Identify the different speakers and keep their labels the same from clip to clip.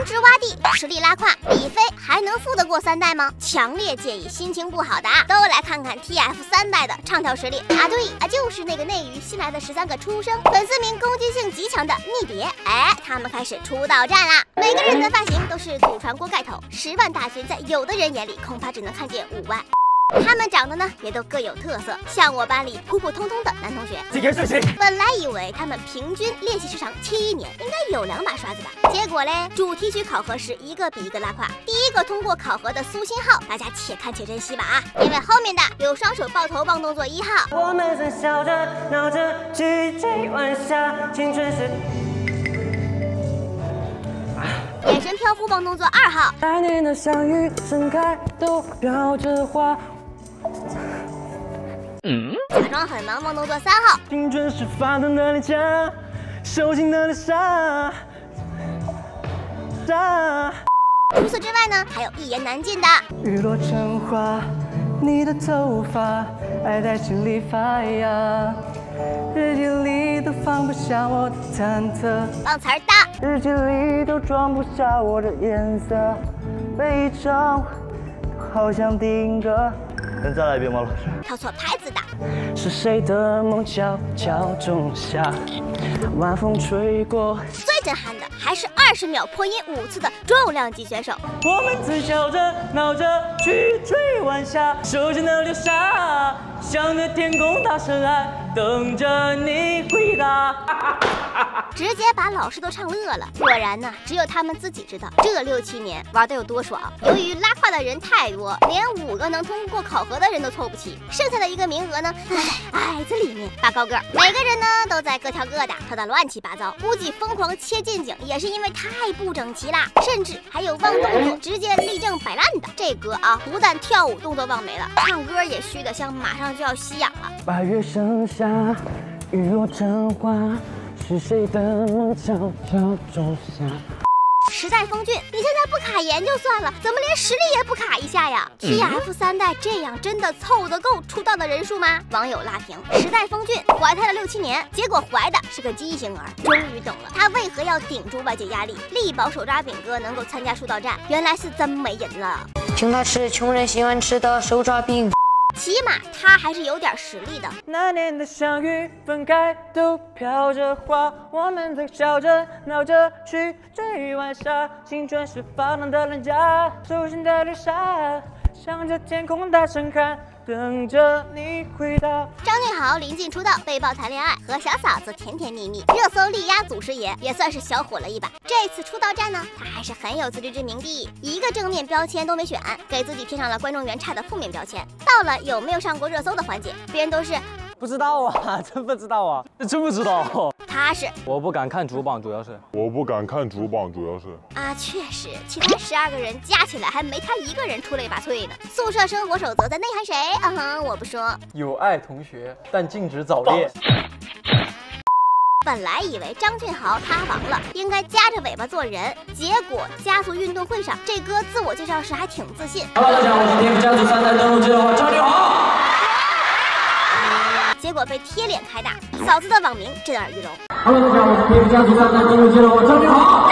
Speaker 1: 职洼地，实力拉胯，李飞还能富得过3代吗？强烈建议心情不好的都来看看 TF3代的唱跳实力啊！对啊，就是那个内娱新来的13个初生，粉丝名攻击性极强的逆蝶。哎，他们开始出道战啦！每个人的发型都是祖传锅盖头，10万大军在有的人眼里恐怕只能看见5万。 他们长得呢也都各有特色，像我班里普普通通的男同学。本来以为他们平均练习时长7年，应该有2把刷子吧？结果嘞，主题曲考核时一个比一个拉胯。第一个通过考核的苏新浩，大家且看且珍惜吧啊！因为后面的有双手抱头棒动作1号。
Speaker 2: 我们曾笑着闹着去追晚霞，青春是。
Speaker 1: 眼神飘忽棒动作2号，
Speaker 2: 来年的相遇盛开都飘着花。
Speaker 1: 假装很忙棒动作3号，
Speaker 2: 青春是发烫的脸颊，手心的沙。
Speaker 1: 除此之外呢，还有一言难尽的
Speaker 2: 雨落成花，你的头发爱在心里发芽，日记里都放不下我的忐忑。
Speaker 1: 棒词儿大，
Speaker 2: 日记里都装不下我的颜色，每一张好像定格。能再来一遍吗，老师？
Speaker 1: 跳错拍子的。
Speaker 2: 是谁的梦悄悄种下，晚风吹过。
Speaker 1: 最震撼的还是20秒破音5次的重量级选手。
Speaker 2: 我们曾笑着闹着去追晚霞，手心的流沙，向着天空大声喊，等着你回答。
Speaker 1: 直接把老师都唱乐了。果然呢，只有他们自己知道这6、7年玩得有多爽。由于拉胯的人太多，连5个能通过考核的人都凑不齐，剩下的1个名额呢，矮子里面拔高个。每个人呢都在各跳各的，跳得乱七八糟。估计疯狂切近景也是因为太不整齐啦，甚至还有忘动作直接立正摆烂的。这歌啊，不但跳舞动作忘没了，唱歌也虚的像马上就要吸氧了。
Speaker 2: 8月盛夏，雨落成花。是谁的梦悄悄种下？
Speaker 1: 时代峰峻，你现在不卡颜就算了，怎么连实力也不卡一下呀？TF3代这样真的凑得够出道的人数吗？网友拉评：时代峰峻怀胎了6、7年，结果怀的是个畸形儿。终于懂了，他为何要顶住外界压力，力保手抓饼哥能够参加出道战，原来是真没人了。
Speaker 3: 请他吃穷人喜欢吃的手抓饼。
Speaker 1: 起码他还是有点实力的。
Speaker 2: 那年的相遇分开都飘着花，我们曾笑着闹着去追晚霞，青春是发烫的脸颊，手心的流沙，向着天空大声喊，等着你回答。
Speaker 1: 张俊豪临近出道，被曝谈恋爱，和小嫂子甜甜蜜蜜，热搜力压祖师爷，也算是小火了一把。这次出道战呢，他还是很有自知之明的，一个正面标签都没选，给自己贴上了观众缘差的负面标签。到了有没有上过热搜的环节，别人都是
Speaker 4: 不知道啊，真不知道啊，真不知道。
Speaker 1: 他是
Speaker 4: 我不敢看主榜，主要是
Speaker 1: 啊，确实，其他12个人加起来还没他1个人出类拔萃呢。宿舍生活守则在内涵谁？我不说。
Speaker 4: 有爱同学，但禁止早恋。
Speaker 1: 本来以为张俊豪塌房了，应该夹着尾巴做人，结果家族运动会上，这哥自我介绍时还挺自信。
Speaker 5: Hello， 大家好，我是 TF 家族3代登陆机的张俊豪。
Speaker 1: 结果被贴脸开大，嫂子的网名震耳欲聋。
Speaker 5: Hello， 大家好，我是 TF 家族3代登陆机的张俊豪。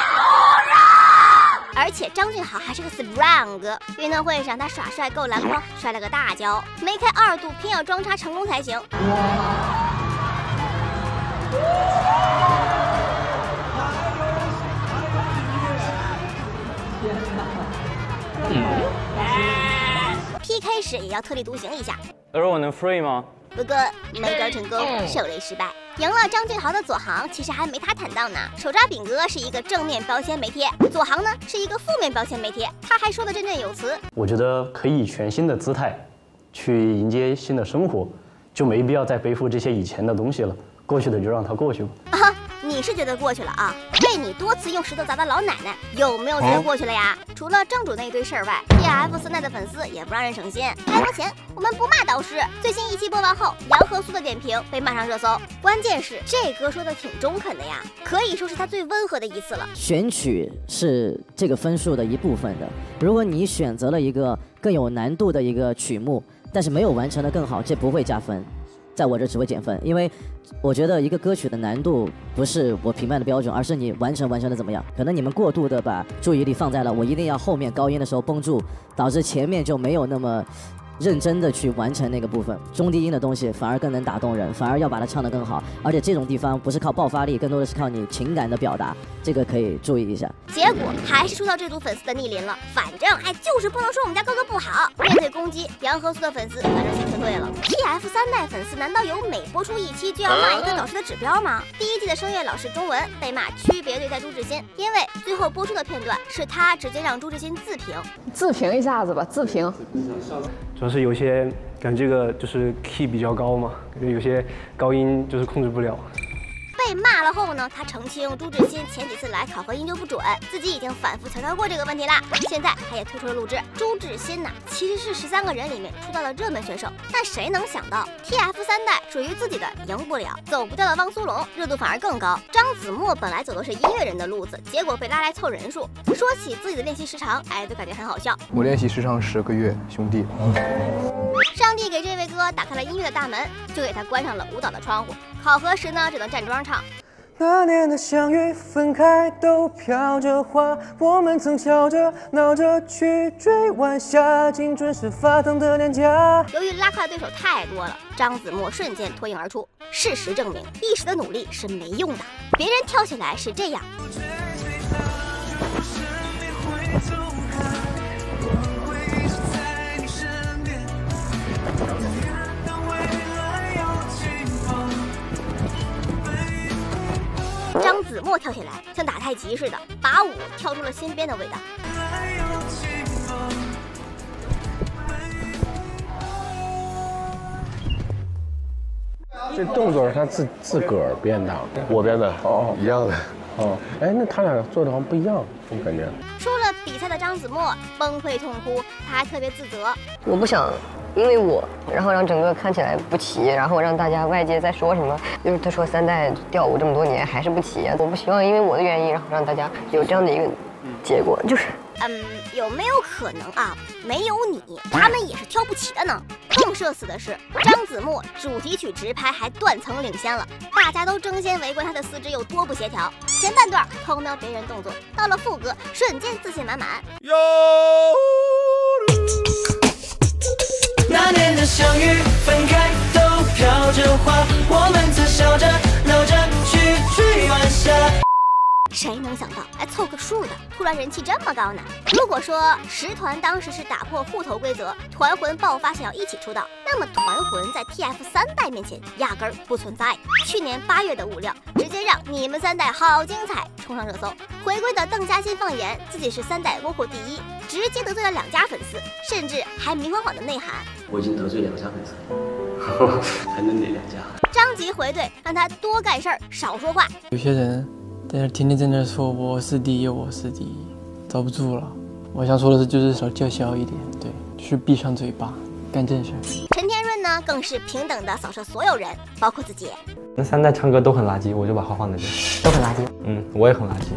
Speaker 1: 而且张俊豪还是个 strong 哥，运动会上他耍帅够篮筐，摔了个大跤，没开2度，偏要装叉成功才行。PK 时也要特立独行一下。
Speaker 4: 而我能 free 吗？
Speaker 1: 不过没抓成功，狩猎失败。赢了张俊豪的左航，其实还没他坦荡呢。手抓饼哥是一个正面标签没贴，左航呢是一个负面标签没贴，他还说的振振有词。
Speaker 6: 我觉得可以以全新的姿态去迎接新的生活，就没必要再背负这些以前的东西了。过去的就让它过去吧。
Speaker 1: 啊，你是觉得过去了啊？被你多次用石头砸的老奶奶，有没有觉得过去了呀？除了正主那一堆事儿外 ，TF4代的粉丝也不让人省心。开播前我们不骂导师，最新一期播完后，杨和苏的点评被骂上热搜。关键是这歌说的挺中肯的呀，可以说是他最温和的一次了。
Speaker 7: 选曲是这个分数的一部分的，如果你选择了一个更有难度的一个曲目，但是没有完成的更好，这不会加分。 在我这只会减分，因为我觉得一个歌曲的难度不是我评判的标准，而是你完成的怎么样。可能你们过度的把注意力放在了我一定要后面高音的时候绷住，导致前面就没有那么认真的去完成那个部分，中低音的东西反而更能打动人，反而要把它唱得更好。而且这种地方不是靠爆发力，更多的是靠你情感的表达，这个可以注意一下。
Speaker 1: 结果还是受到这组粉丝的逆鳞了，反正就是不能说我们家哥哥不好。面对攻击，杨和苏的粉丝反正先撤退了。TF3代粉丝难道有每播出一期就要骂一个导师的指标吗？第1季的声乐老师钟文被骂区别对待朱智昕，因为最后播出的片段是他直接让朱智昕自评
Speaker 8: 一下子吧，自评。
Speaker 9: 主要是有些感觉这个就是 key 比较高嘛，有些高音就是控制不了。
Speaker 1: 被骂了后呢，他澄清朱智昕前几次来考核音就不准，自己已经反复强调过这个问题啦。现在他也推出了录制。朱智昕呐，其实是13个人里面出道的热门选手，但谁能想到 TF3代属于自己的赢不了，走不掉的汪苏泷热度反而更高。张子墨本来走的是音乐人的路子，结果被拉来凑人数。说起自己的练习时长，都感觉很好笑。
Speaker 10: 我练习时长10个月，兄弟。
Speaker 1: 上帝给这位哥打开了音乐的大门，就给他关上了舞蹈的窗户。考核时呢，只能站桩唱。
Speaker 2: 那年的相遇分开都飘着花，我们曾笑着闹着去追晚霞，青春是发烫的脸颊。
Speaker 1: 由于拉胯的对手太多了，张子墨瞬间脱颖而出。事实证明，一时的努力是没用的，别人跳起来是这样。张子墨跳起来像打太极似的，把舞跳出了新编的味道。
Speaker 11: 这动作是他自个儿编的，
Speaker 4: 我编的，
Speaker 11: 一样的。那他俩做的好像不一样，我感觉。
Speaker 1: 输了比赛的张子墨崩溃痛哭，他还特别自责。
Speaker 8: 我不想因为我，然后让整个看起来不齐，然后让大家外界在说什么，就是他说3代跳舞这么多年还是不齐，我不希望因为我的原因，然后让大家有这样的一个结果，就是。
Speaker 1: 有没有可能没有你，他们也是跳不齐的呢？更社死的是，张子墨主题曲直拍还断层领先了，大家都争先围观他的四肢有多不协调。前半段偷瞄别人动作，到了副歌瞬间自信满满。
Speaker 2: 那年的相遇分开都飘着花，我们曾笑着闹着去追晚霞。
Speaker 1: 谁能想到，凑个数的，突然人气这么高呢？如果说10团当时是打破互投规则，团魂爆发想要一起出道，那么团魂在 TF3代面前压根儿不存在。去年8月的物料，直接让你们3代好精彩冲上热搜。回归的邓嘉欣放言自己是3代窝货第一，直接得罪了2家粉丝，甚至还明晃晃的内涵：
Speaker 5: 我已经得罪2家粉丝，还能哪2家？
Speaker 1: 张吉回怼，让他多干事儿，少说话。
Speaker 12: 有些人在那天天在那说我是第一，我是第一，遭不住了。我想说的是，就是少叫嚣一点，对，就是闭上嘴巴，干正事。
Speaker 1: 陈天润呢，更是平等的扫射所有人，包括自己。
Speaker 13: 那3代唱歌都很垃圾，我就把话放在这，
Speaker 8: 都很垃圾。
Speaker 13: 我也很垃圾，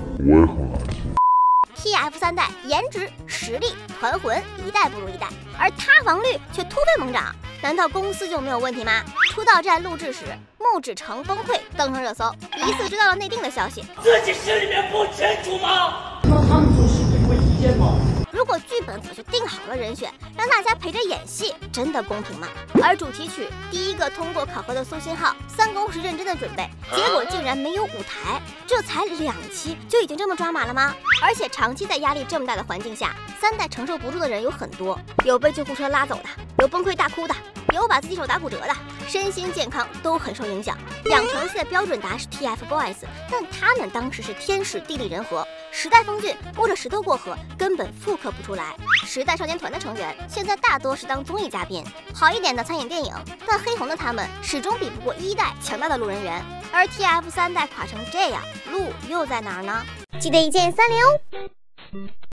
Speaker 1: TF3代颜值、实力、团魂一代不如一代，而塌房率却突飞猛涨。难道公司就没有问题吗？出道战录制时，穆志成崩溃登上热搜，疑似知道了内定的消息。
Speaker 2: 自己心里面不清楚吗？他们做事情会意见吗？
Speaker 1: 如果剧本早就定好了人选，让大家陪着演戏，真的公平吗？而主题曲第一个通过考核的苏信浩，3公时认真的准备，结果竟然没有舞台，这才2期就已经这么抓马了吗？而且长期在压力这么大的环境下，3代承受不住的人有很多，有被救护车拉走的，有崩溃大哭的，有把自己手打骨折的，身心健康都很受影响。养成系的标准答是 TFBOYS， 但他们当时是天时地利人和，时代峰峻摸着石头过河，根本复刻不出来。时代少年团的成员现在大多是当综艺嘉宾，好一点的参演电影，但黑红的他们始终比不过1代强大的路人缘。而 TF3代垮成这样，路又在哪儿呢？记得1键3连哦。